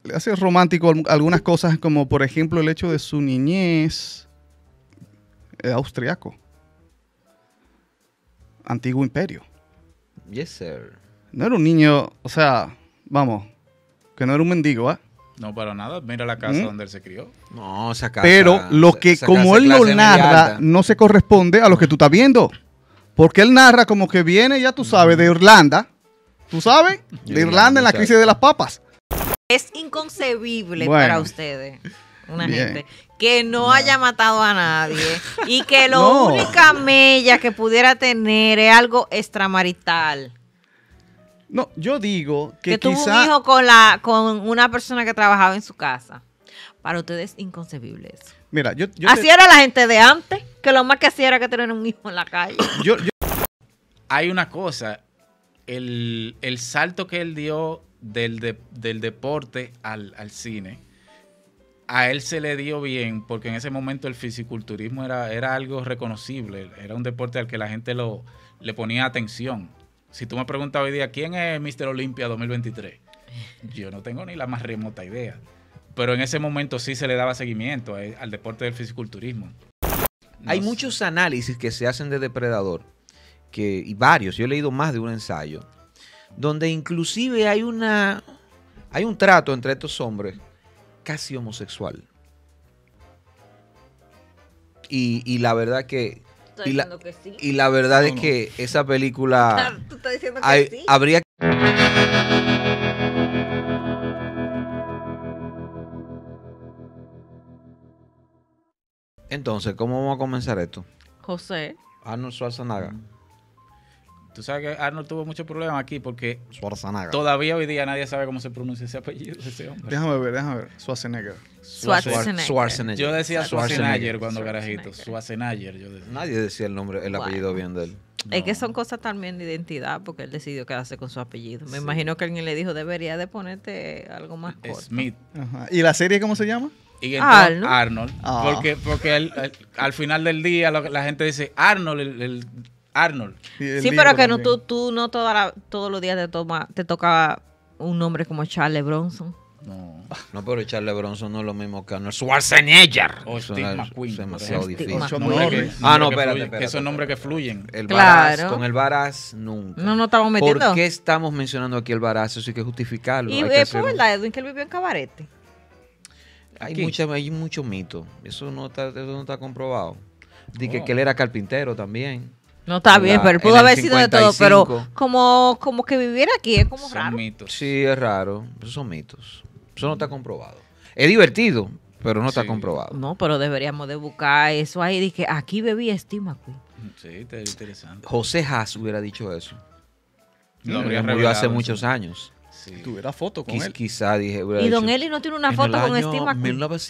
le hace romántico algunas cosas, como por ejemplo el hecho de su niñez austriaco. Antiguo imperio. Yes, sir. No era un niño, o sea, vamos, que no era un mendigo, ¿ah? No, para nada. Mira la casa donde él se crió. No, esa casa. Pero lo que, esa como casa él de lo clase media narra, alta. no se corresponde a lo que tú estás viendo. Porque él narra como que viene, ya tú sabes, de Irlanda. ¿Tú sabes? De Irlanda en la crisis de las papas. Es inconcebible Bueno. para ustedes, una Bien. gente, que no haya matado a nadie y que lo No. única mella que pudiera tener es algo extramarital. No, yo digo que Que tuvo un quizá... hijo con una persona que trabajaba en su casa. Para ustedes es inconcebible eso. Mira, yo Así era la gente de antes, que lo más que hacía era que tener un hijo en la calle. yo- Hay una cosa, el salto que él dio del deporte al cine, a él se le dio bien, porque en ese momento el fisiculturismo era algo reconocible, era un deporte al que la gente le ponía atención. Si tú me preguntas hoy día, ¿quién es Mr. Olympia 2023? Yo no tengo ni la más remota idea. Pero en ese momento sí se le daba seguimiento al deporte del fisiculturismo. Hay No sé. muchos análisis que se hacen de Depredador, y varios, yo he leído más de un ensayo, donde inclusive hay un trato entre estos hombres casi homosexual. Y la verdad que... Estoy Y la, diciendo que sí. y la verdad es No. que esa película Tú estás diciendo que sí. habría... Entonces, ¿cómo vamos a comenzar esto? José. Arnold Schwarzenegger. Tú sabes que Arnold tuvo muchos problemas aquí porque Schwarzenegger. todavía hoy día nadie sabe cómo se pronuncia ese apellido de ese hombre. Déjame ver. Schwarzenegger. Schwarzenegger. Yo decía Schwarzenegger cuando Schwarzenegger. carajito. Schwarzenegger, yo decía. Nadie decía el nombre, el Bueno. apellido bien de él. Es que son cosas también de identidad, porque él decidió quedarse con su apellido. Me imagino que alguien le dijo, debería de ponerte algo más corto. Smith. Ajá. ¿Y la serie cómo se llama? Y entonces, Arnold. Arnold. Ah. Porque al final del día la gente dice Arnold, Arnold. Y el Sí, libro pero que no, también. tú no todos los días te toca un nombre como Charles Bronson. No. No, pero Charles Bronson no es lo mismo que Arnold Schwarzenegger. O Eso Steve es McQueen, por demasiado ejemplo. difícil. Ocho Nombres que- Norris. Ah, no, nombres que espérate, fluyen, espérate, que son nombres que fluyen. El Claro. Varaz, con el Varaz nunca. No estamos metiendo. ¿Por qué estamos mencionando aquí el Varaz? Eso hay que justificarlo. Y hay que es hacer- por verdad, Edwin, que él vivió en Cabarete. hay, Aquí. hay mucho mito. Eso no está comprobado. Dije Oh. que él era carpintero también. No está bien, pero él pudo en el haber sido de todo, 55. pero como que viviera aquí es como Son raro. mitos. Sí, es raro. Esos son mitos. Eso no está comprobado. Es divertido, pero no está Sí. comprobado. No, pero deberíamos de buscar eso ahí. Dije, aquí bebía Steve McQueen. Sí, está interesante. José Haas hubiera dicho eso. Lo habría Murió revelado hace en muchos su- años. Sí. Tuviera foto con él. Quizá dije. hubiera Y Don dicho, Eli no tiene una en foto el con año Steve McQueen.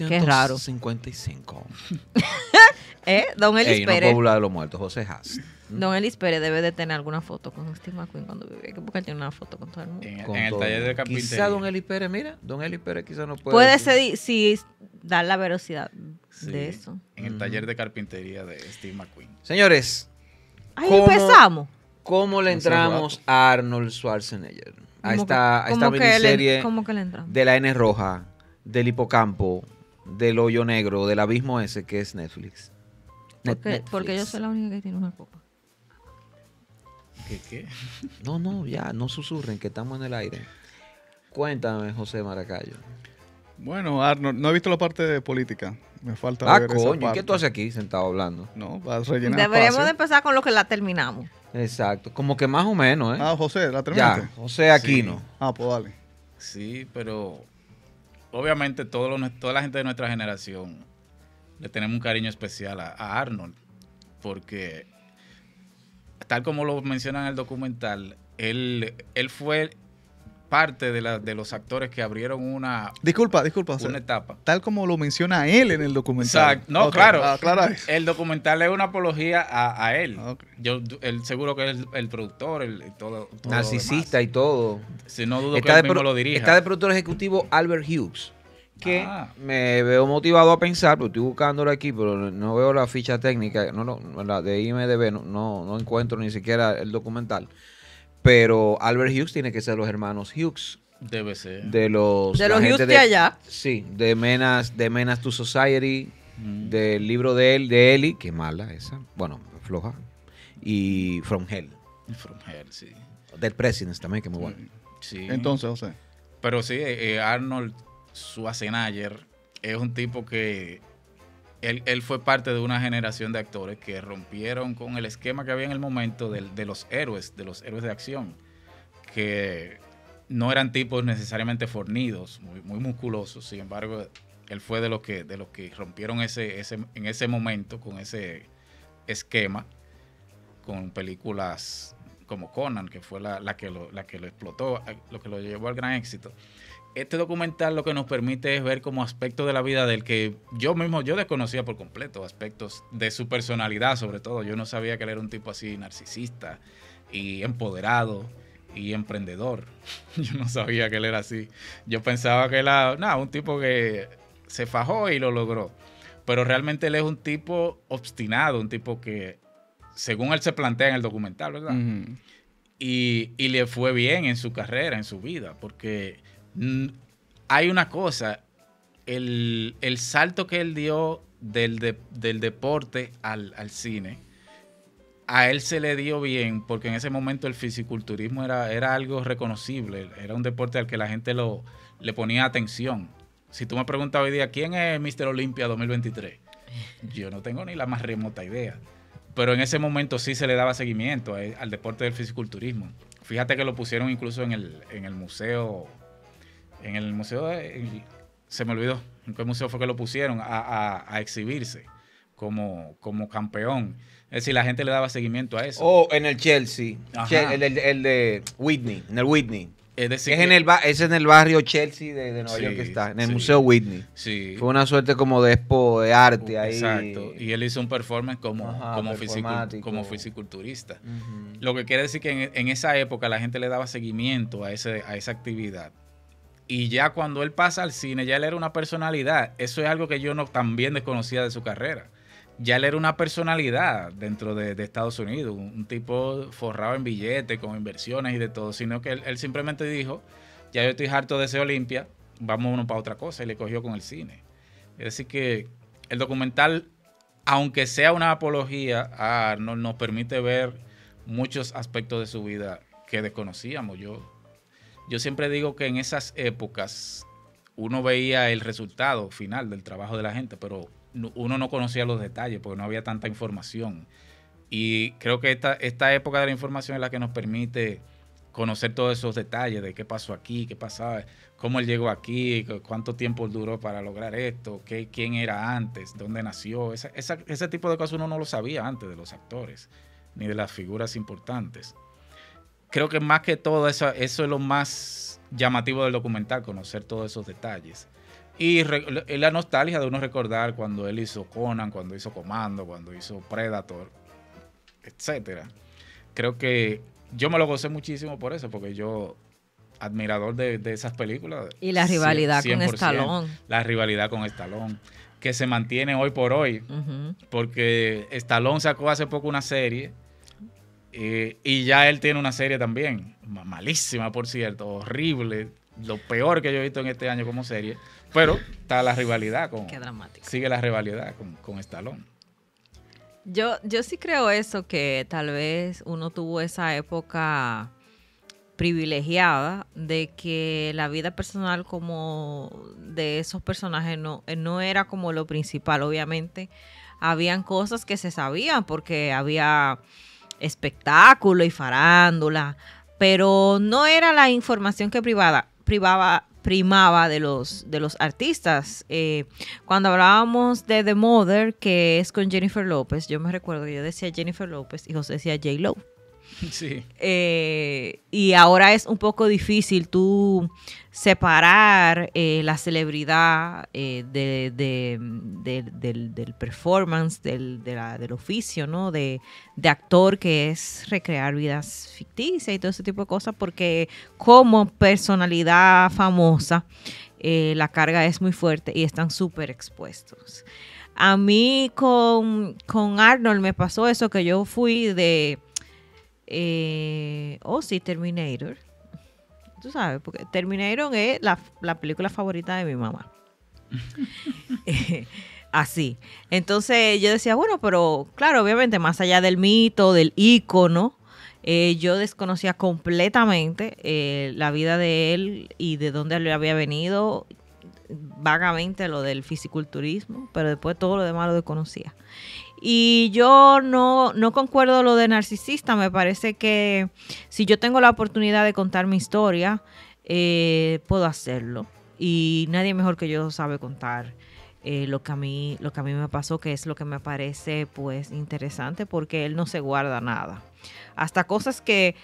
1955. Qué raro. Don Elis Ey, no puedo Pérez. hablar de los muertos. José Haas. Don Elis Pérez debe de tener alguna foto con Steve McQueen cuando vivía. Porque él tiene una foto con todo el mundo. En, Con en el todo. taller de carpintería. Quizá Don Eli Pérez, mira, Don Eli Pérez quizá no puede. Puede decir. ser, sí, dar la velocidad Sí, de eso. En el taller de carpintería de Steve McQueen. Señores, Ahí ¿Cómo? empezamos. ¿cómo le Hace entramos a Arnold Schwarzenegger? A ¿Cómo esta que- cómo que miniserie ¿Cómo que le entramos? de la N roja, del hipocampo, del hoyo negro, del abismo ese que es Netflix. Porque yo soy la única que tiene una copa. ¿Qué? No, ya, no susurren, que estamos en el aire. Cuéntame, José Maracayo. Bueno, Arnold, no he visto la parte de política. Me falta Ah, ver esa coño, ¿y parte. qué tú haces aquí sentado hablando? No, va a rellenar Deberíamos espacio. de empezar con lo que la terminamos. Exacto, como que más o menos, ¿eh? Ah, José, ¿la terminaste? Ya, José Aquino. Ah, pues dale. Sí, pero obviamente toda la gente de nuestra generación le tenemos un cariño especial a Arnold, porque tal como lo menciona en el documental, él fue parte de los actores que abrieron una Disculpa, José. etapa. Tal como lo menciona él en el documental. Exacto. No, Ok, claro. aclara eso. El documental es una apología a él. Ok. Él seguro que es el productor, todo lo Narcisista demás. y todo. Si no dudo que Está él de, mismo lo dirija. está de productor ejecutivo Albert Hughes, que Ah. me veo motivado a pensar, porque estoy buscándolo aquí, pero no veo la ficha técnica, la de IMDb, no encuentro ni siquiera el documental. Pero Albert Hughes tiene que ser los hermanos Hughes, Debe ser. de los... De la los gente youth de allá. Sí, de Menace to Society, Mm. del libro de él, de Eli, que mala esa, bueno, floja, y From Hell, From Hell, sí. del Presidents también, que es muy bueno. Sí. Entonces, José. Pero sí, Arnold Schwarzenegger es un tipo que él fue parte de una generación de actores que rompieron con el esquema que había en el momento de los héroes de acción, que no eran tipos necesariamente fornidos, muy musculosos. Sin embargo, él fue de los que rompieron en ese momento con ese esquema, con películas como Conan, que fue la que lo explotó, lo que lo llevó al gran éxito. Este documental lo que nos permite es ver como aspectos de la vida del que yo desconocía por completo, aspectos de su personalidad sobre todo. Yo no sabía que él era un tipo así narcisista y empoderado y emprendedor. Yo no sabía que él era así. Yo pensaba que era un tipo que se fajó y lo logró. Pero realmente él es un tipo obstinado, un tipo que, según él se plantea en el documental, ¿verdad? Ujú. Y le fue bien en su carrera, en su vida, porque hay una cosa, el salto que él dio del deporte al cine, a él se le dio bien, porque en ese momento el fisiculturismo era algo reconocible, era un deporte al que la gente le ponía atención. Si tú me preguntas hoy día, ¿quién es Mr. Olympia 2023? Yo no tengo ni la más remota idea. Pero en ese momento sí se le daba seguimiento al deporte del fisiculturismo. Fíjate que lo pusieron incluso en el museo. En el museo se me olvidó en qué museo fue que lo pusieron a exhibirse como campeón. Es decir, la gente le daba seguimiento a eso. Oh, en el Chelsea. Ajá. El de Whitney, en el Whitney. Es decir, Es en el barrio Chelsea de Nueva Sí, York que está, en el sí. Museo Whitney. sí. Fue una suerte como de expo de arte ahí. Exacto. Y él hizo un performance Ajá, como performático. fisiculturista. Ujú. Lo que quiere decir que en esa época la gente le daba seguimiento a esa actividad. Y ya cuando él pasa al cine, ya él era una personalidad. Eso es algo que yo también desconocía de su carrera. Ya él era una personalidad dentro de Estados Unidos, un tipo forrado en billetes, con inversiones y de todo, sino que él simplemente dijo, ya yo estoy harto de ese Olimpia, vámonos para otra cosa, y le cogió con el cine. Es decir que el documental, aunque sea una apología a Arnold, nos permite ver muchos aspectos de su vida que desconocíamos. Yo siempre digo que en esas épocas uno veía el resultado final del trabajo de la gente, pero uno no conocía los detalles porque no había tanta información. Y creo que esta época de la información es la que nos permite conocer todos esos detalles de qué pasó aquí, qué pasaba, cómo él llegó aquí, cuánto tiempo duró para lograr esto, quién era antes, dónde nació. Ese tipo de cosas uno no lo sabía antes de los actores, ni de las figuras importantes. Creo que más que todo eso es lo más llamativo del documental, conocer todos esos detalles. Y la nostalgia de uno recordar cuando él hizo Conan, cuando hizo Comando, cuando hizo Predator, etcétera. Creo que yo me lo gocé muchísimo por eso, porque yo, admirador de esas películas. Y la rivalidad 100%, con Stallone. La rivalidad con Stallone, que se mantiene hoy por hoy, Ujú. porque Stallone sacó hace poco una serie, y ya él tiene una serie también, malísima por cierto, horrible, lo peor que yo he visto en este año como serie, pero está la rivalidad Qué dramático. sigue la rivalidad con Stallone. Yo sí creo eso, que tal vez uno tuvo esa época privilegiada de que la vida personal como de esos personajes no era como lo principal. Obviamente habían cosas que se sabían porque había espectáculo y farándula, pero no era la información que primaba de los artistas. Cuando hablábamos de The Mother, que es con Jennifer López, yo me recuerdo que yo decía Jennifer López y José decía J-Lo. Sí. Y ahora es un poco difícil tú separar la celebridad del performance, del oficio, ¿no? De actor, que es recrear vidas ficticias y todo ese tipo de cosas, porque como personalidad famosa, la carga es muy fuerte y están súper expuestos. A mí con Arnold me pasó eso, que yo fui de... sí, Terminator. tú sabes, porque Terminator es la película favorita de mi mamá. Así. Entonces yo decía, bueno, pero claro, obviamente, más allá del mito, del ícono, yo desconocía completamente la vida de él y de dónde le había venido, vagamente lo del fisiculturismo, pero después todo lo demás lo desconocía. Y yo no concuerdo lo de narcisista. Me parece que si yo tengo la oportunidad de contar mi historia, puedo hacerlo. Y nadie mejor que yo sabe contar lo que a mí me pasó, que es lo que me parece pues interesante, porque él no se guarda nada. Hasta cosas que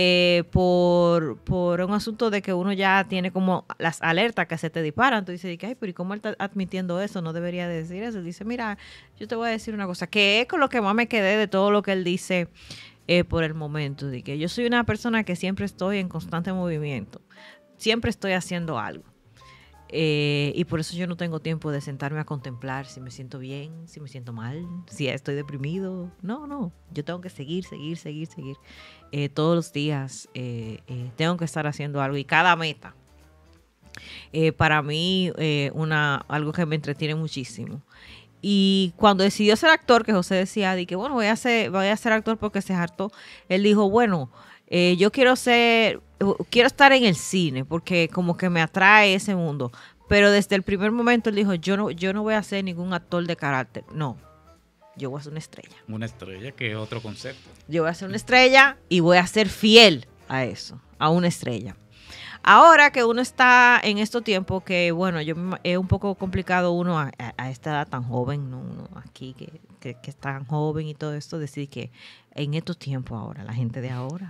por un asunto de que uno ya tiene como las alertas que se te disparan, tú dices, ay, pero ¿y cómo él está admitiendo eso? No debería decir eso. Él dice, mira, yo te voy a decir una cosa, que es con lo que más me quedé de todo lo que él dice por el momento, de que yo soy una persona que siempre estoy en constante movimiento, siempre estoy haciendo algo. Y por eso yo no tengo tiempo de sentarme a contemplar si me siento bien, si me siento mal, si estoy deprimido. No, yo tengo que seguir. Todos los días tengo que estar haciendo algo, y cada meta para mí algo que me entretiene muchísimo. Y cuando decidió ser actor, que José decía, que bueno, voy a ser actor porque se hartó, él dijo, bueno, yo quiero estar en el cine porque como que me atrae ese mundo. Pero desde el primer momento él dijo, yo no voy a ser ningún actor de carácter. No, yo voy a ser una estrella. Una estrella, que es otro concepto. Yo voy a ser una estrella y voy a ser fiel a eso, a una estrella. Ahora que uno está en estos tiempos que, bueno, es un poco complicado uno a esta edad tan joven, ¿no? Uno aquí que es tan joven y todo esto, decir que en estos tiempos ahora, la gente de ahora,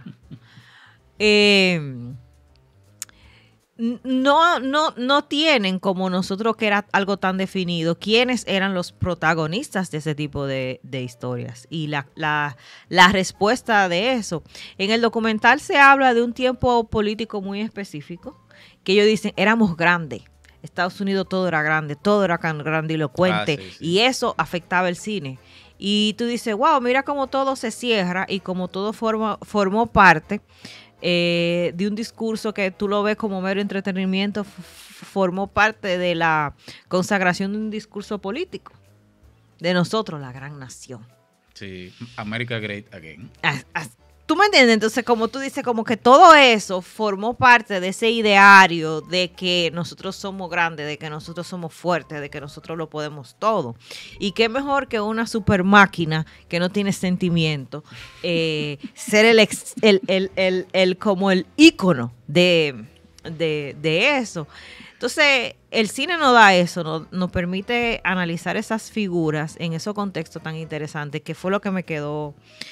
no tienen como nosotros, que era algo tan definido, quiénes eran los protagonistas de ese tipo de historias y la respuesta de eso. En el documental se habla de un tiempo político muy específico, que ellos dicen, éramos grandes. Estados Unidos todo era grande, todo era grandilocuente, sí. Y eso afectaba el cine. Y tú dices, wow, mira cómo todo se cierra y cómo todo formó parte de un discurso que tú lo ves como mero entretenimiento, formó parte de la consagración de un discurso político de nosotros, la gran nación. Sí, America Great Again. ¿Tú me entiendes? Entonces, como tú dices, como que todo eso formó parte de ese ideario de que nosotros somos grandes, de que nosotros somos fuertes, de que nosotros lo podemos todo. Y qué mejor que una super máquina que no tiene sentimiento, ser como el ícono de eso. Entonces, el cine nos da eso, nos permite analizar esas figuras en esos contextos tan interesantes, que fue lo que me quedó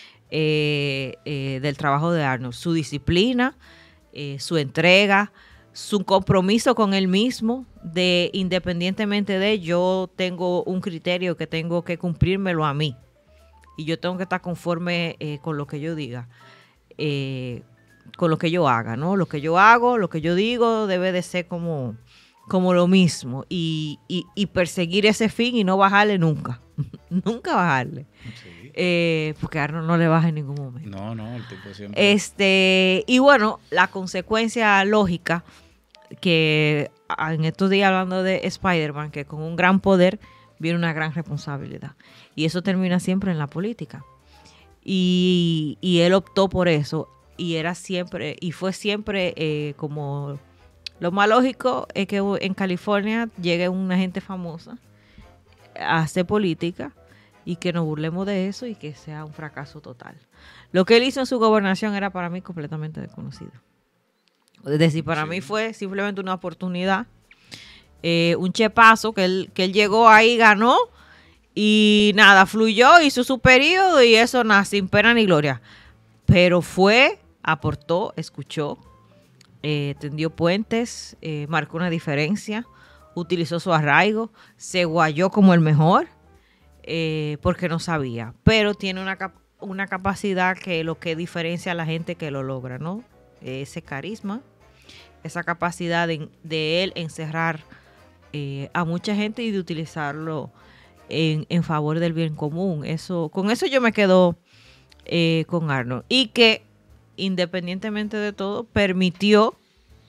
del trabajo de Arnold. Su disciplina, su entrega, su compromiso con él mismo, de independientemente de yo tengo un criterio que tengo que cumplírmelo a mí y yo tengo que estar conforme con lo que yo diga, con lo que yo haga, ¿no? Lo que yo hago, lo que yo digo debe de ser como lo mismo, y perseguir ese fin y no bajarle nunca. Nunca bajarle. Sí. Porque a Arnold no le baja en ningún momento. No, el tipo siempre. Y bueno, la consecuencia lógica, que en estos días hablando de Spider-Man, que con un gran poder viene una gran responsabilidad. Y eso termina siempre en la política. Y él optó por eso. Y fue siempre como lo más lógico es que en California llegue una gente famosa a hacer política y que nos burlemos de eso y que sea un fracaso total. Lo que él hizo en su gobernación era para mí completamente desconocido. Es decir, para mí fue simplemente una oportunidad, un chepazo que él llegó ahí, ganó y nada, fluyó, hizo su periodo y eso nada, sin pena ni gloria. Pero aportó, escuchó, tendió puentes, marcó una diferencia, utilizó su arraigo, se guayó como el mejor, porque no sabía, pero tiene una capacidad que lo que diferencia a la gente que lo logra, ¿no? Ese carisma, esa capacidad de él encerrar a mucha gente y de utilizarlo en favor del bien común. Con eso yo me quedo con Arnold, y que independientemente de todo permitió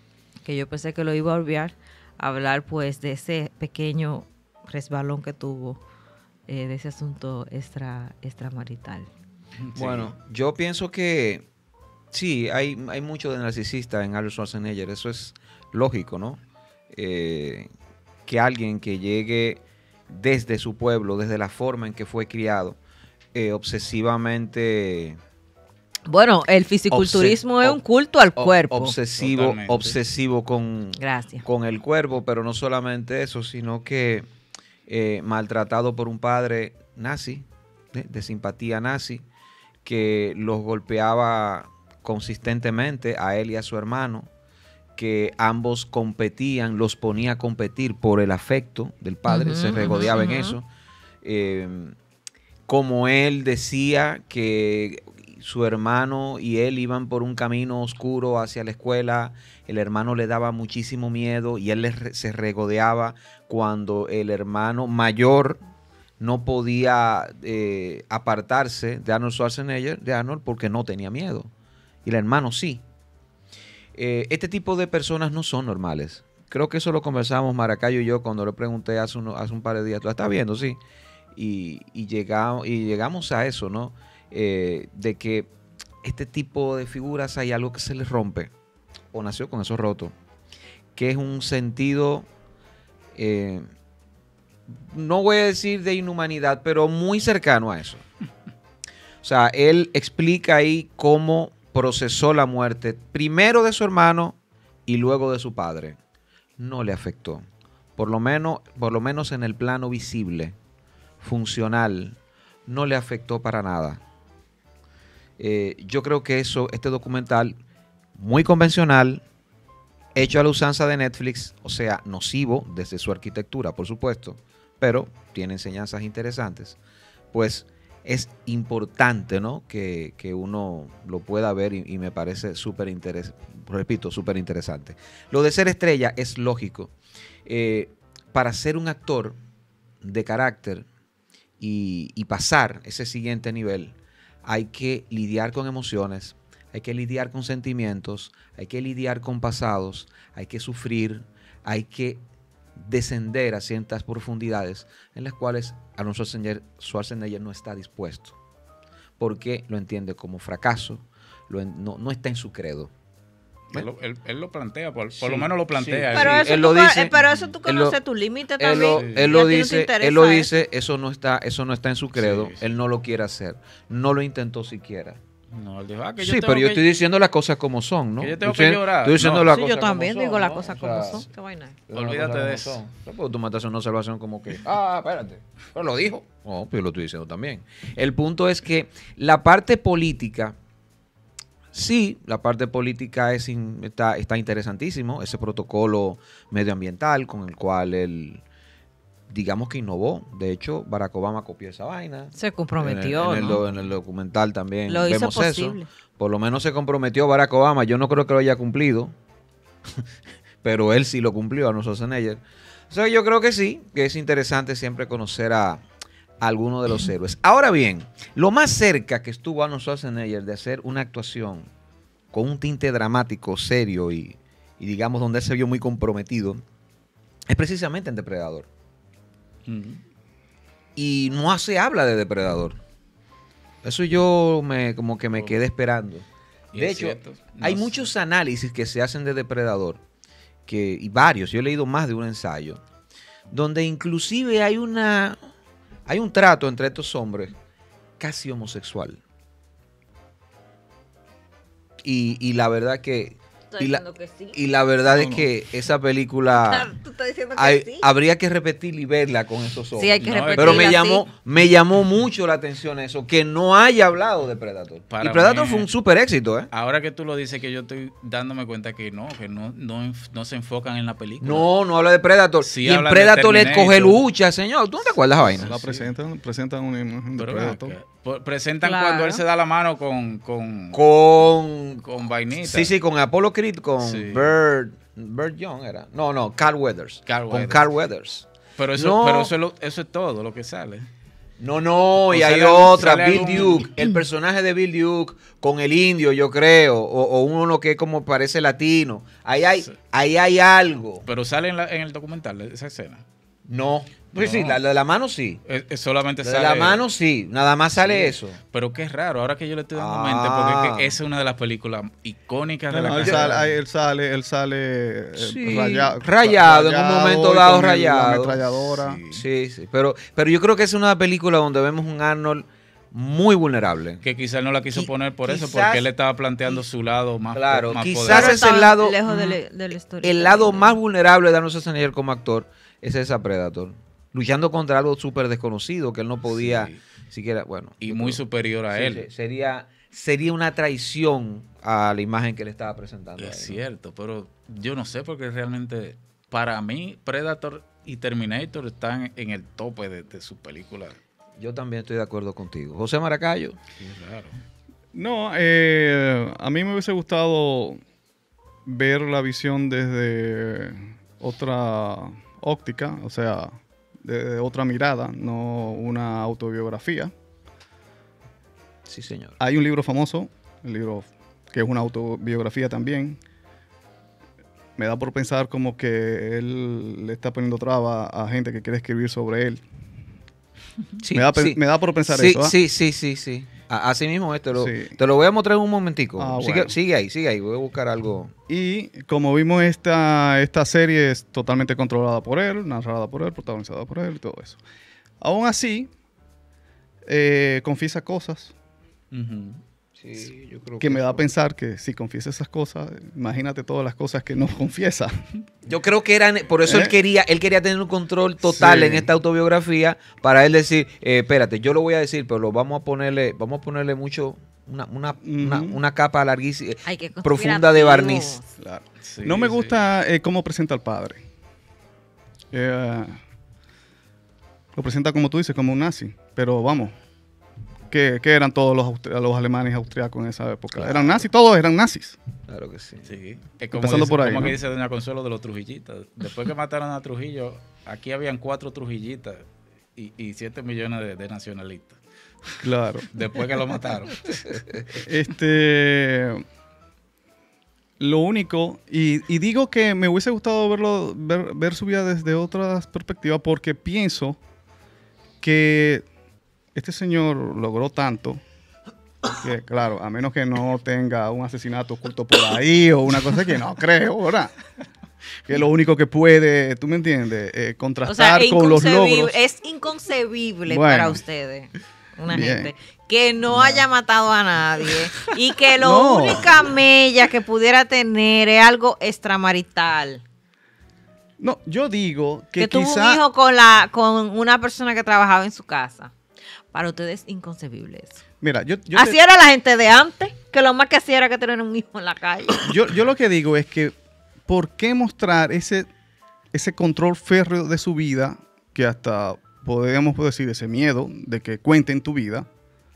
que yo pensé que lo iba a olvidar, hablar pues de ese pequeño resbalón que tuvo, de ese asunto extramarital. Bueno, yo pienso que sí, hay mucho de narcisista en Arnold Schwarzenegger, eso es lógico, ¿no? Que alguien que llegue desde su pueblo, desde la forma en que fue criado, obsesivamente... Bueno, el fisiculturismo es un culto al cuerpo. Obsesivo Gracias. con el cuerpo, pero no solamente eso, sino que maltratado por un padre nazi, de simpatía nazi, que los golpeaba consistentemente a él y a su hermano, que ambos competían, los ponía a competir por el afecto del padre, se regodeaba en eso. Como él decía que su hermano y él iban por un camino oscuro hacia la escuela, el hermano le daba muchísimo miedo y él se regodeaba cuando el hermano mayor no podía apartarse de Arnold Schwarzenegger, porque no tenía miedo. Y el hermano sí. Este tipo de personas no son normales. Creo que eso lo conversamos Maracayo y yo cuando le pregunté hace un par de días. ¿Tú la estás viendo? Sí. Y llegamos a eso, ¿no? De que este tipo de figuras hay algo que se les rompe o nació con eso roto, que es un sentido, no voy a decir de inhumanidad, pero muy cercano a eso. O sea, él explica ahí cómo procesó la muerte primero de su hermano y luego de su padre. No le afectó, por lo menos en el plano visible, funcional, no le afectó para nada. Yo creo que este documental, muy convencional, hecho a la usanza de Netflix, o sea, nocivo desde su arquitectura, por supuesto, pero tiene enseñanzas interesantes, pues es importante, ¿no? que uno lo pueda ver y me parece súper interesante. Lo de ser estrella es lógico. Para ser un actor de carácter y pasar ese siguiente nivel, hay que lidiar con emociones, hay que lidiar con sentimientos, hay que lidiar con pasados, hay que sufrir, hay que descender a ciertas profundidades en las cuales Arnold Schwarzenegger no está dispuesto, porque lo entiende como fracaso, no está en su credo. Él lo plantea, por lo menos lo plantea. Sí. Pero eso tú conoces tu límite también. Él lo dice, eso no está en su credo, sí. Él no lo quiere hacer, no lo intentó siquiera. No, él dijo, sí, pero yo estoy diciendo las cosas como son, ¿no? Que yo tengo que llorar. Estoy diciendo las cosas yo también como digo son, las ¿no? cosas como son. ¿Qué vaina? Olvídate de eso. Pero tú me estás haciendo una observación como que, espérate, pero lo dijo. No, pues yo lo estoy diciendo también. El punto es que la parte política, sí, la parte política está interesantísimo. Ese protocolo medioambiental con el cual él, digamos que innovó. De hecho, Barack Obama copió esa vaina. Se comprometió, en el documental también lo hizo vemos posible. Eso. Por lo menos se comprometió Barack Obama. Yo no creo que lo haya cumplido, pero él sí lo cumplió, Arnold Schwarzenegger. O sea, yo creo que sí, que es interesante siempre conocer a alguno de los héroes. Ahora bien, lo más cerca que estuvo Arnold Schwarzenegger de hacer una actuación con un tinte dramático, serio y digamos donde él se vio muy comprometido, es precisamente en Depredador. Y no se habla de Depredador. Eso yo como que me quedé esperando. De hecho, hay muchos análisis que se hacen de Depredador, y varios, yo he leído más de un ensayo, donde inclusive hay un trato entre estos hombres casi homosexual. Y la verdad que... Y la verdad es que esa película Tú estás diciendo que sí. Habría que repetirla y verla con esos ojos. Sí, hay que repetirla. Pero me llamó mucho la atención eso, que no haya hablado de Predator. Y Predator fue un súper éxito, ¿eh? Ahora que tú lo dices, que yo estoy dándome cuenta que no se enfocan en la película. No habla de Predator. Sí, y en Predator le coge lucha, señor. ¿Tú no te acuerdas la vaina? La presentan una imagen de Predator. Presentan cuando él se da la mano con vainita. Sí, con Apollo Creed, con Burt Young era. No, Carl Weathers. Con Carl Weathers. Pero eso es todo lo que sale. No, y O hay sale otra, sale Bill algún- Duke, el personaje de Bill Duke con el indio, yo creo, o uno que como parece latino. Ahí hay algo. Pero sale en el documental esa escena. No. Pues No. sí, la de la mano sí. Solamente La de sale. la mano sí, nada más sale Sí. eso. Pero qué raro, ahora que yo le estoy dando Ah. mente, porque es que esa es una de las películas icónicas de la él carrera. sale, él sale Sí, rayado, rayado, en un momento y dado con la rayado. ametralladora. Sí. Sí, pero yo creo que es una película donde vemos un Arnold muy vulnerable. Que quizás no la quiso poner por eso, quizás- porque él estaba planteando su lado más, Claro, más quizás poderoso. es el lado- lejos de la historia. El lado más vulnerable de Arnold Schwarzenegger como actor es esa Predator. Luchando contra algo súper desconocido que él no podía Sí. siquiera, bueno. Y yo muy creo- superior a sí, él. sí, sería una traición a la imagen que le estaba presentando. Es a él, ¿no? cierto, pero yo no sé porque realmente para mí Predator y Terminator están en el tope de sus películas. Yo también estoy de acuerdo contigo. José Maracayo. Qué raro. No, a mí me hubiese gustado ver la visión desde otra óptica, o sea, de otra mirada, no una autobiografía. Sí, señor. Hay un libro famoso, el libro que es una autobiografía también. Me da por pensar como que él le está poniendo traba a gente que quiere escribir sobre él. Sí, Me da por pensar sí, eso. ¿ah? sí. Así mismo te Sí. lo voy a mostrar en un momentico. Ah, sigue, bueno. sigue ahí. Voy a buscar algo. Y como vimos, esta serie es totalmente controlada por él, narrada por él, protagonizada por él y todo eso. Aún así, confiesa cosas Ujú. Sí, yo creo que me da a pensar que si confiesa esas cosas, imagínate todas las cosas que no confiesa. Yo creo que por eso ¿Eh? él quería tener un control total Sí. en esta autobiografía para él decir, espérate, yo lo voy a decir, pero vamos a ponerle mucho, una capa larguísima, Ay, qué profunda de barniz. conspirativos. Claro. Sí, No me sí. gusta cómo presenta al padre. Lo presenta como tú dices, como un nazi. Pero vamos, ¿qué eran todos los alemanes austriacos en esa época? Claro. Eran nazis, todos eran nazis. Claro que sí. Sí. Es como Empezando dice, por ahí, como ¿no? que dice Doña Consuelo de los trujillitas. Después que mataron a Trujillo, aquí habían 4 trujillitas y 7 millones de nacionalistas. Claro. Después que lo mataron. Lo único, y digo que me hubiese gustado ver su vida desde otras perspectivas, porque pienso que este señor logró tanto que, claro, a menos que no tenga un asesinato oculto por ahí o una cosa que no creo, ¿verdad? Que lo único que puede, ¿tú me entiendes? O sea, Contrastar con los logros. es inconcebible Bueno. para ustedes, una Bien. gente, que no haya matado a nadie y que lo No. única mella que pudiera tener es algo extramarital. No, yo digo Que, que tuvo un quizá... hijo con una persona que trabajaba en su casa. Para ustedes es inconcebible eso. Mira, Así era la gente de antes, que lo más que hacía era que tener un hijo en la calle. yo lo que digo es que ¿por qué mostrar ese control férreo de su vida, que hasta podríamos decir ese miedo de que cuenten tu vida?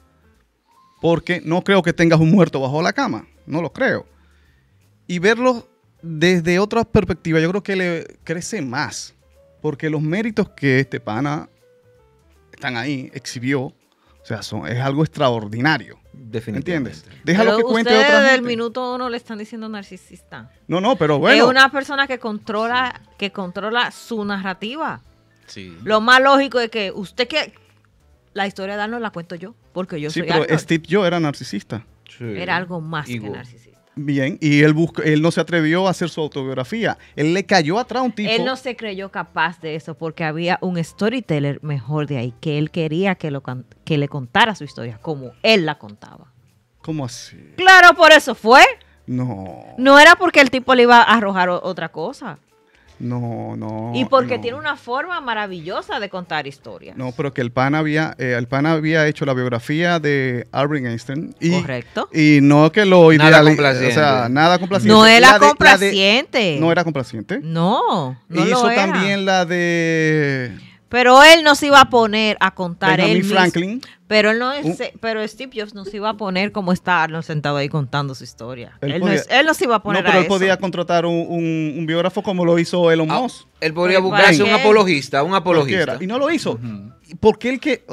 Porque no creo que tengas un muerto bajo la cama, no lo creo. Y verlo desde otra perspectiva, yo creo que le crece más, porque los méritos que este pana están ahí, exhibió, o sea, es algo extraordinario. Definitivamente. ¿Entiendes? Déjalo que Pero cuente ustedes otra desde el gente. minuto 1 le están diciendo narcisista. No, pero bueno. Es una persona que controla su narrativa. Sí. Lo más lógico es que la historia de Arnold la cuento yo, porque yo Sí, soy pero Arnold. Steve Jobs era narcisista. Sí. Era algo más que Ego. narcisista. Bien, y él no se atrevió a hacer su autobiografía. Él le cayó atrás a un tipo. Él no se creyó capaz de eso porque había un storyteller mejor de ahí, que él quería que le contara su historia como él la contaba. ¿Cómo así? Claro, por eso fue. No, No era porque el tipo le iba a arrojar otra cosa. no. Y porque no. tiene una forma maravillosa de contar historias. No, pero que el pana había hecho la biografía de Albert Einstein. Correcto. Y no que lo Nada ideal. complaciente. O sea, nada complaciente. No era La de- complaciente. no era complaciente. No Hizo lo era. también la de. Pero él no se iba a poner a contar Benjamin él mismo. Franklin. Pero él no pero Steve Jobs no se iba a poner como está Arnold sentado ahí contando su historia. Él Él, podía- él no se iba a poner No, pero a él eso. podía contratar un biógrafo como lo hizo Elon Musk. Él podría Pues, buscarse ¿para un qué? apologista, un Cualquiera. apologista. Y no lo hizo. Porque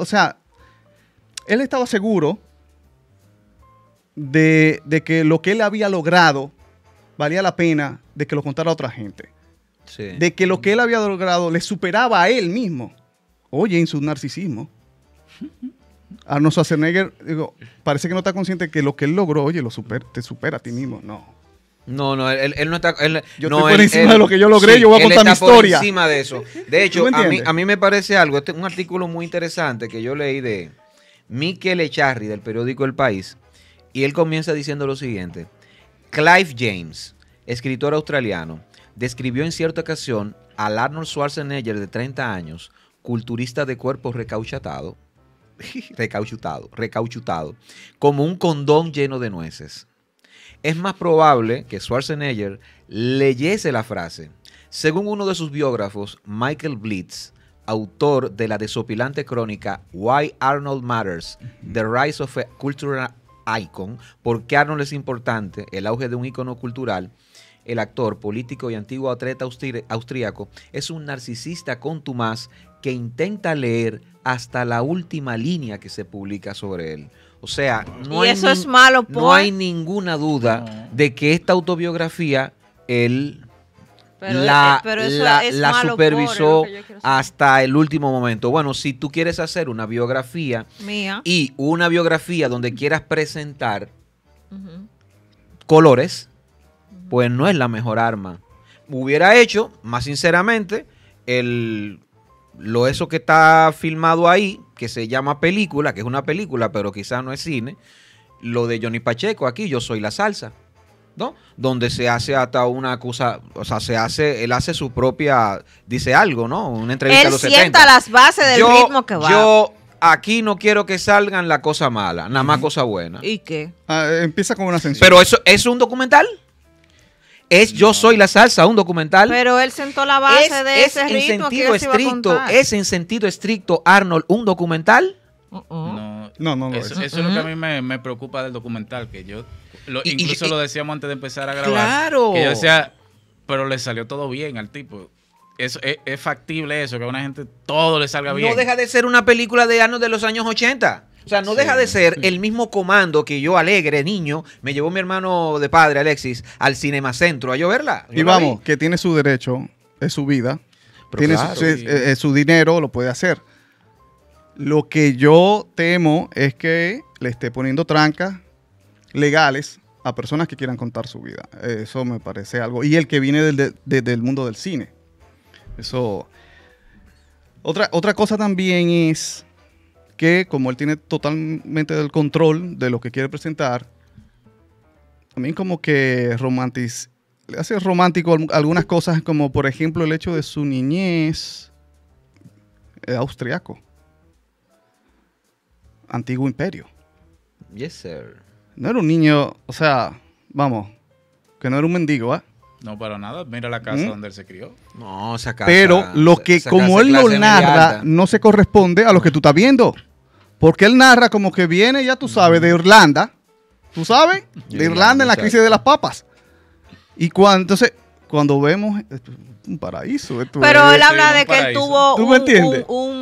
él estaba seguro de que lo que él había logrado valía la pena de que lo contara a otra gente. Sí. De que lo que él había logrado le superaba a él mismo. Oye, en su narcisismo. Arnold Schwarzenegger, digo, parece que no está consciente que lo que él logró, oye, te supera a ti mismo. No. No, él no está. Yo no, estoy por él- encima él- de lo que yo logré, yo voy a él contar mi está por historia. encima de eso. De hecho, ¿Tú me entiendes? a mí me parece algo, un artículo muy interesante que yo leí de Mikel Echarri del periódico El País, y él comienza diciendo lo siguiente: Clive James, escritor australiano, describió en cierta ocasión al Arnold Schwarzenegger de 30 años, culturista de cuerpo recauchutado, como un condón lleno de nueces. Es más probable que Schwarzenegger leyese la frase. Según uno de sus biógrafos, Michael Blitz, autor de la desopilante crónica Why Arnold Matters, The Rise of a Cultural Icon, ¿por qué Arnold es importante? El auge de un ícono cultural. El actor, político y antiguo atleta austríaco es un narcisista contumaz que intenta leer hasta la última línea que se publica sobre él. O sea, no Y hay eso es malo, no pues. hay ninguna duda de que esta autobiografía él Pero la eso es la malo, supervisó por, es lo que yo quiero saber. hasta el último momento. Bueno, si tú quieres hacer una biografía Mía. y una biografía donde quieras presentar Ujú. colores, pues no es la mejor arma. Hubiera hecho, más sinceramente, eso que está filmado ahí, que se llama película, que es una película, pero quizás no es cine, lo de Johnny Pacheco aquí, Yo Soy la Salsa, ¿no? Donde se hace hasta una cosa, o sea, él hace su propia, dice algo, ¿no? Una entrevista a Él los sienta 70. las bases del ritmo que va. Yo aquí no quiero que salgan la cosa mala, nada más cosa buena. ¿Y qué? Empieza con una censura. Pero eso es un documental. Es Yo Soy la Salsa, un documental. Pero él sentó la base de ese en ritmo que sentido él se iba a estricto, contar. es en sentido estricto, Arnold, un documental. No, No, eso es lo que a mí me preocupa del documental, que yo incluso lo decíamos antes de empezar a grabar. Claro. Que yo decía, pero le salió todo bien al tipo. Eso es factible eso, que a una gente todo le salga bien. No deja de ser una película de Arnold de los años 80. O sea, no Sí, deja de ser el mismo comando que yo, alegre, niño, me llevó mi hermano de padre, Alexis, al Cinemacentro a yo verla. Yo Y la vamos, vi. que tiene su derecho, es su vida, Pero tiene claro, su dinero, lo puede hacer. Lo que yo temo es que le esté poniendo trancas legales a personas que quieran contar su vida. Eso me parece algo. Y el que viene del mundo del cine. Eso. Otra cosa también es que como él tiene totalmente el control de lo que quiere presentar, también como que le hace romántico algunas cosas, como por ejemplo el hecho de su niñez austriaco. Antiguo imperio. Yes, sir. No era un niño, o sea, vamos, que no era un mendigo, ¿ah? No, para nada. Mira la casa donde él se crió. No, esa casa. Pero lo que, esa como casa él lo clase media narra, alta. no se corresponde a lo que tú estás viendo. Porque él narra como que viene, ya tú sabes, de Irlanda. ¿Tú sabes? De Irlanda en la crisis de las papas. Y entonces, cuando vemos, esto es un paraíso. Pero él sí, habla un de que él paraíso. tuvo ¿Tú me entiendes?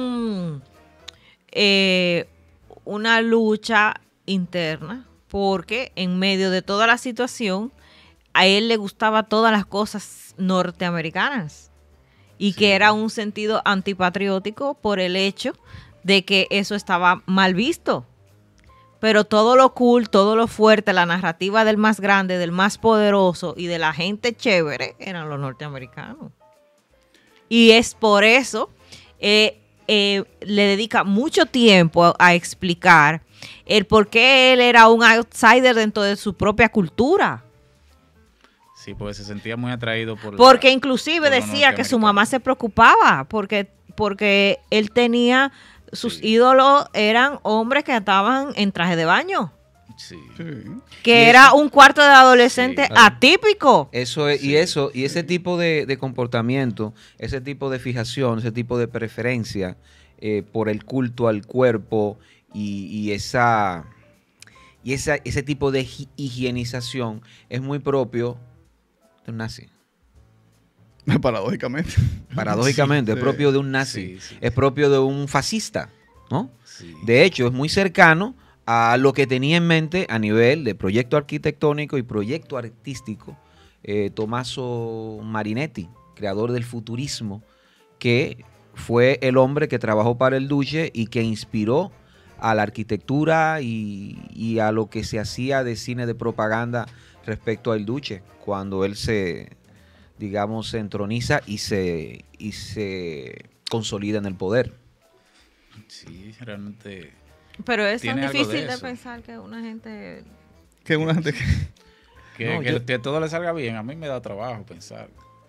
una lucha interna, porque en medio de toda la situación, a él le gustaba todas las cosas norteamericanas y que era un sentido antipatriótico por el hecho de que eso estaba mal visto. Pero todo lo cool, todo lo fuerte, la narrativa del más grande, del más poderoso y de la gente chévere eran los norteamericanos. Y es por eso le dedica mucho tiempo a explicar el por qué él era un outsider dentro de su propia cultura. Sí, porque se sentía muy atraído por Porque inclusive por lo decía que su norteamericano. mamá se preocupaba porque él tenía, sus Sí. ídolos eran hombres que estaban en traje de baño. Sí. Sí. Que Y era eso- un cuarto de adolescente Sí, claro. atípico. Eso es, y ese tipo de comportamiento, ese tipo de fijación, ese tipo de preferencia por el culto al cuerpo y ese tipo de higienización es muy propio de un nazi. Paradójicamente. Paradójicamente, Sí, es propio de un nazi, Sí, sí. es propio de un fascista, ¿no? Sí. De hecho, es muy cercano a lo que tenía en mente a nivel de proyecto arquitectónico y proyecto artístico Tommaso Marinetti, creador del futurismo, que fue el hombre que trabajó para el Duce y que inspiró a la arquitectura y a lo que se hacía de cine de propaganda respecto al Duce, cuando él digamos, se entroniza y se consolida en el poder. Sí, realmente. Pero es tan Tiene algo de difícil de eso. pensar que una gente... Que una gente Que, No, que- yo- que todo le salga bien. A mí me da trabajo pensar.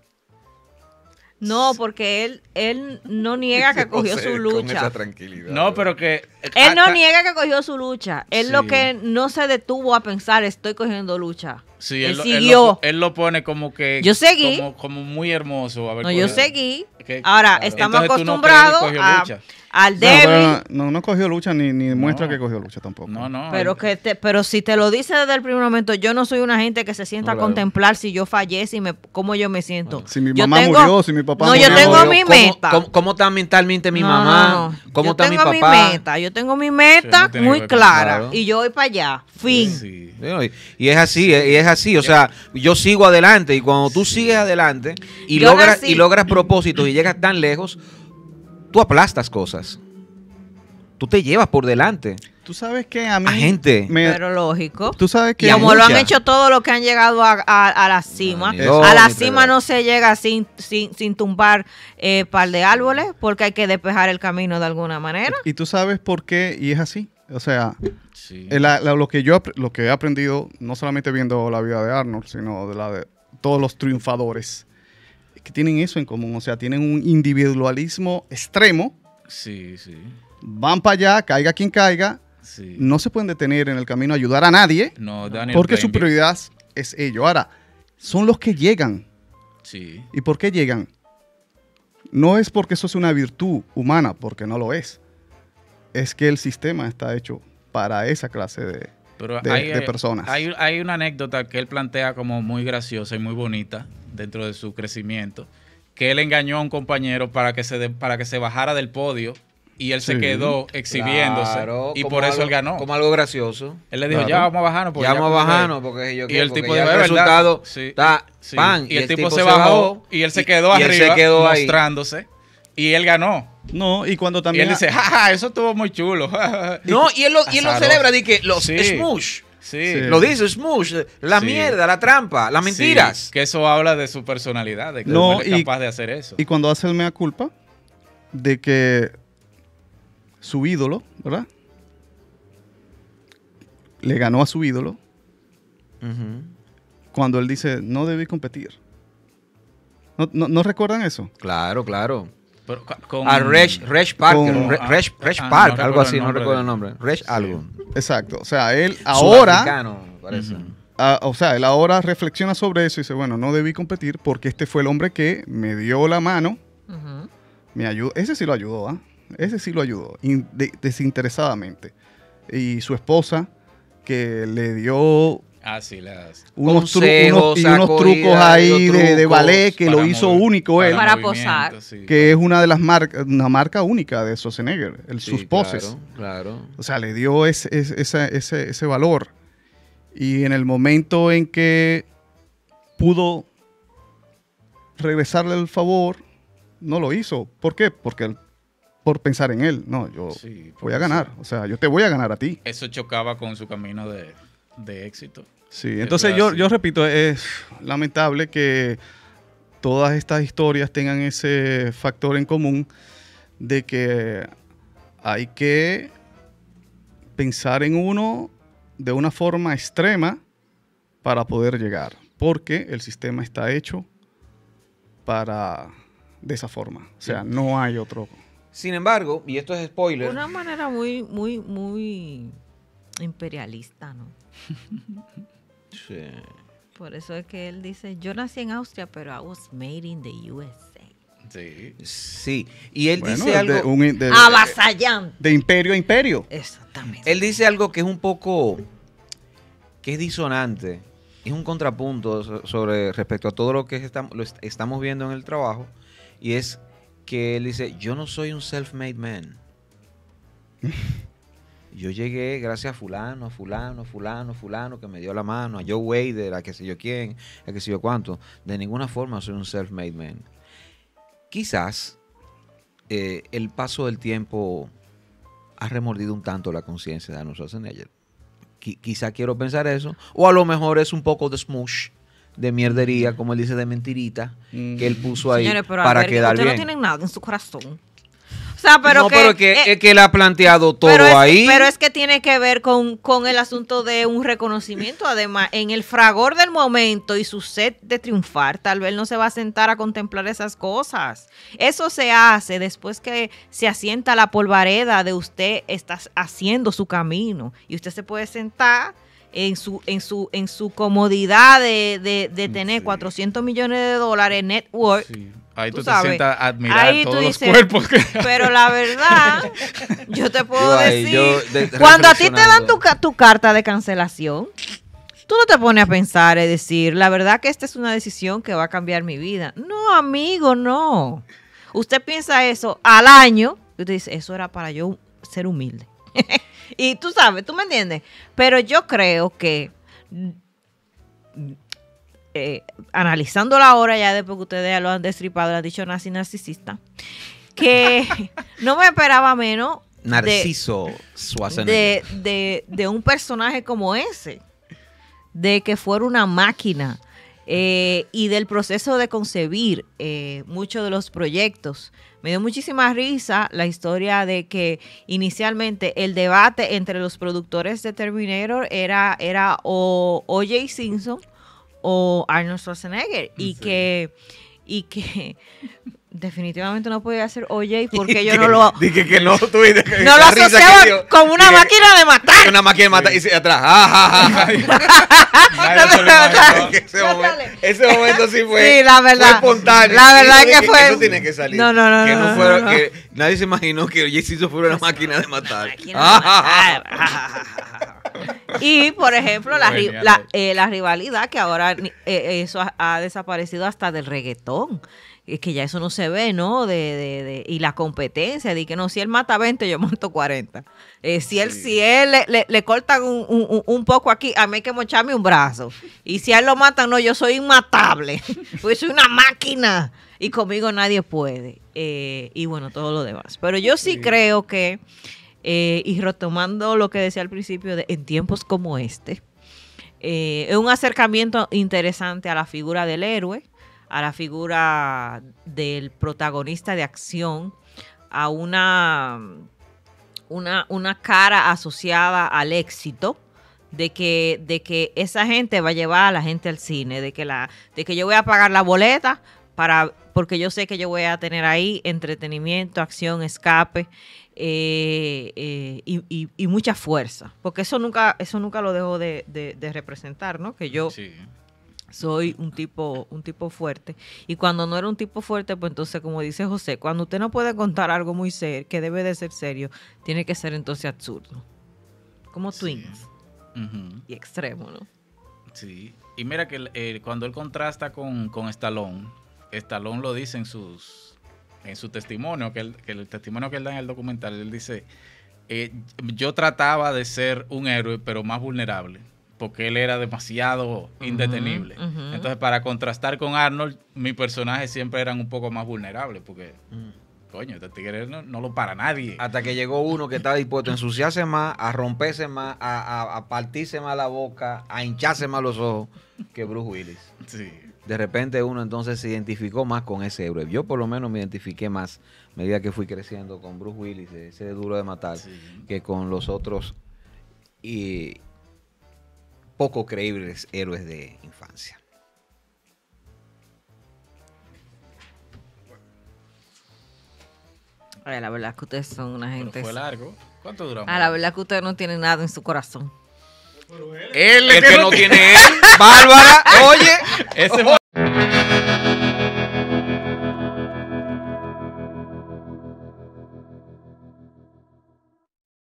No, porque él no niega que cogió su lucha. tranquilidad. No, pero que. Él no niega que cogió su lucha. Él lo Sí. que no se detuvo a pensar, estoy cogiendo lucha. Sí, él él, siguió. él lo pone como que. Yo seguí. Como muy hermoso. No, yo seguí. Que- Ahora, claro. estamos Entonces, tú no acostumbrados crees que cogió lucha. al No, débil. pero no cogió lucha ni muestra No. que cogió lucha tampoco. No, no. Pero, él- pero si te lo dice desde el primer momento, yo no soy una gente que se sienta No, a claro. contemplar si yo fallece y cómo yo me siento. Si mi Yo mamá murió, si mi papá No, murió. yo tengo mi meta. ¿Cómo está mentalmente mi No, mamá? no, no. ¿Cómo Yo está mi tengo papá? meta, yo tengo mi Sí, meta no tiene muy que ver con- clara. claro. Y yo voy para allá. Fin. Sí. Y es así, y es así. O sea, yo sigo adelante y cuando tú sigues adelante y Yo logras, nací- y logras propósitos y llegas tan lejos, tú aplastas cosas. Tú te llevas por delante Tú sabes que a mí. a gente. Pero lógico. Tú sabes que. Y a Como lo han mucha. hecho todos los que han llegado a la cima. Ni dos, A la ni cima tres. no se llega sin tumbar par de árboles porque hay que despejar el camino de alguna manera. Y tú sabes por qué, y es así. O sea, Sí. lo que lo que he aprendido, no solamente viendo la vida de Arnold, sino de la de todos los triunfadores, es que tienen eso en común. O sea, tienen un individualismo extremo. Sí, sí. Van para allá, caiga quien caiga. Sí. No se pueden detener en el camino a ayudar a nadie, No, Daniel porque su Plainview. prioridad es ello. Ahora, son los que llegan. Sí. ¿Y por qué llegan? No es porque eso es una virtud humana, porque no lo es. Es que el sistema está hecho para esa clase Pero de personas. Hay una anécdota que él plantea como muy graciosa y muy bonita dentro de su crecimiento, que él engañó a un compañero para que se bajara del podio y él se Sí. quedó exhibiéndose Claro, y como por eso algo- él ganó. Como algo gracioso. Él le dijo, Claro. ya vamos a bajarnos. porque Ya vamos a cogí bajarnos él". porque yo Y el porque tipo ya dijo, el "Es verdad". resultado Sí, está sí. pan. Y el tipo se bajó y él se quedó y él arriba se quedó ahí. mostrándose y él ganó. No, y cuando Y también... él dice, jaja, eso estuvo muy chulo. No, y él lo Azaroso. celebra de que los Sí. smush. Sí. Sí. Lo dice, smush, la Sí. mierda, la trampa, las mentiras. Sí, que eso habla de su personalidad, de que No, él es y- capaz de hacer eso. Y cuando hace el mea culpa de que su ídolo, ¿verdad? Le ganó a su ídolo Ujú. cuando él dice, no debí competir. ¿No recuerdan eso? Claro, claro. Pero con- A Reg Parker, Con- Reg no Park, algo recuerdo así, el no nombre recuerdo de- el nombre. Reg Sí. algo. Exacto. O sea, él ahora... Sudafricano, parece. Ujú. él ahora reflexiona sobre eso y dice, bueno, no debí competir porque este fue el hombre que me dio la mano, Ujú. me ayudó. Ese sí lo ayudó, ¿ah? Ese sí lo ayudó, desinteresadamente. Y su esposa, que le dio Ah, sí, las... unos Consejos, unos trucos acogida, ahí los de trucos ballet que lo para hizo mover- único él, Para movimiento, posar. sí. que es una de las una marca única de Schwarzenegger, Sí, sus poses. Claro. O sea, le dio ese valor. Y en el momento en que pudo regresarle el favor, no lo hizo. ¿Por qué? Porque por pensar en él. No, yo Sí, voy a por ganar. eso. O sea, yo te voy a ganar a ti. Eso chocaba con su camino de éxito. Sí, Eso entonces es yo así. repito, es lamentable que todas estas historias tengan ese factor en común de que hay que pensar en uno de una forma extrema para poder llegar, porque el sistema está hecho de esa forma. O sea, no hay otro. Sin embargo, y esto es spoiler. Una manera muy imperialista, ¿no? Sí. Por eso es que él dice, yo nací en Austria, pero I was made in the USA. Sí. Sí. Y él Bueno, dice algo. Avasallante. De imperio a imperio. Exactamente. Él dice algo que es un poco, que es disonante, es un contrapunto sobre respecto a todo lo que estamos viendo en el trabajo, y es que él dice, yo no soy un self-made man. Yo llegué gracias a fulano, que me dio la mano, a Joe Wader, a qué sé yo quién, a qué sé yo cuánto. De ninguna forma soy un self-made man. Quizás el paso del tiempo ha remordido un tanto la conciencia de Arnold Schwarzenegger. Quizá quiero pensar eso. O a lo mejor es un poco de smush, de mierdería, como él dice, de mentirita, que él puso ahí. Señores, pero para a ver, quedar ustedes bien. no tienen nada en su corazón. O sea, pero no, que, pero es que él ha planteado todo pero ahí. Pero es que tiene que ver con el asunto de un reconocimiento. Además, en el fragor del momento y su sed de triunfar, tal vez no se va a sentar a contemplar esas cosas. Eso se hace después que se asienta la polvareda de usted está haciendo su camino. Y usted se puede sentar en su comodidad de tener Sí. 400 millones de dólares net worth. Sí. Ahí tú te sabes, sientas a admirar ahí todos tú los dices, cuerpos que pero la verdad, yo te puedo Yo ahí, decir, cuando a ti te dan reflexionando. tu carta de cancelación, tú no te pones a pensar y decir, la verdad que esta es una decisión que va a cambiar mi vida. No, amigo, no. Usted piensa eso al año y usted dice, eso era para yo ser humilde. Y tú sabes, tú me entiendes. Pero yo creo que analizando la hora ya después que ustedes ya lo han destripado, lo han dicho nazi narcisista, que no me esperaba menos Narciso Schwarzenegger. de un personaje como ese, de que fuera una máquina y del proceso de concebir muchos de los proyectos. Me dio muchísima risa la historia de que inicialmente el debate entre los productores de Terminator era o O.J. Simpson o Arnold Schwarzenegger y que definitivamente no podía ser OJ porque yo no lo Dije que no, tú viste que no lo la risa que asociaba dio. con una Dije, máquina de matar. Una máquina de matar y se atrás. nadie se lo imaginó. Ese momento sí fue, Sí, la verdad. fue espontáneo. La verdad Y yo que dije, fue- eso tiene que salir. No, no, no, que no, fuera, no. que nadie se imaginó que Jesse fuera una máquina de matar. Máquina de matar. Y, por ejemplo, la rivalidad que ahora eso ha desaparecido hasta del reggaetón. Es que ya eso no se ve, ¿no? Y la competencia, de que no, si él mata 20, yo mato 40. Si él le cortan un poco aquí, a mí hay que mocharme un brazo. Y si a él lo matan, no, yo soy inmatable. Porque soy una máquina. Y conmigo nadie puede. Y bueno, todo lo demás. Pero yo sí creo que, y retomando lo que decía al principio, en tiempos como este, es un acercamiento interesante a la figura del héroe, a la figura del protagonista de acción, a una cara asociada al éxito, de que esa gente va a llevar a la gente al cine, de que yo voy a pagar la boleta porque yo sé que yo voy a tener ahí entretenimiento, acción, escape y mucha fuerza, porque eso nunca lo dejo de representar, ¿no? Que yo Sí. soy un tipo fuerte. Y cuando no era un tipo fuerte, pues entonces, como dice José, cuando usted no puede contar algo muy serio, que debe de ser serio, tiene que ser entonces absurdo. Como Twins. Ujú. Y extremo, ¿no? Sí. Y mira que cuando él contrasta con Stallone, Stallone lo dice en su testimonio, que el testimonio que él da en el documental, él dice, yo trataba de ser un héroe, pero más vulnerable, porque él era demasiado indetenible. ujú. Entonces, para contrastar con Arnold, mis personajes siempre eran un poco más vulnerables, porque, coño, este tigre no lo para nadie. Hasta que llegó uno que estaba dispuesto a ensuciarse más, a romperse más, a partirse más la boca, a hincharse más los ojos que Bruce Willis. Sí. De repente uno entonces se identificó más con ese héroe. Yo por lo menos me identifiqué más a medida que fui creciendo con Bruce Willis, ese duro de matar, Sí. que con los otros y poco creíbles héroes de infancia. Ay, la verdad es que ustedes son una Pero gente. fue largo. ¿Cuánto duramos? La verdad es que ustedes no tienen nada en su corazón. Él El que no tiene él, Bárbara, oye. Ese fue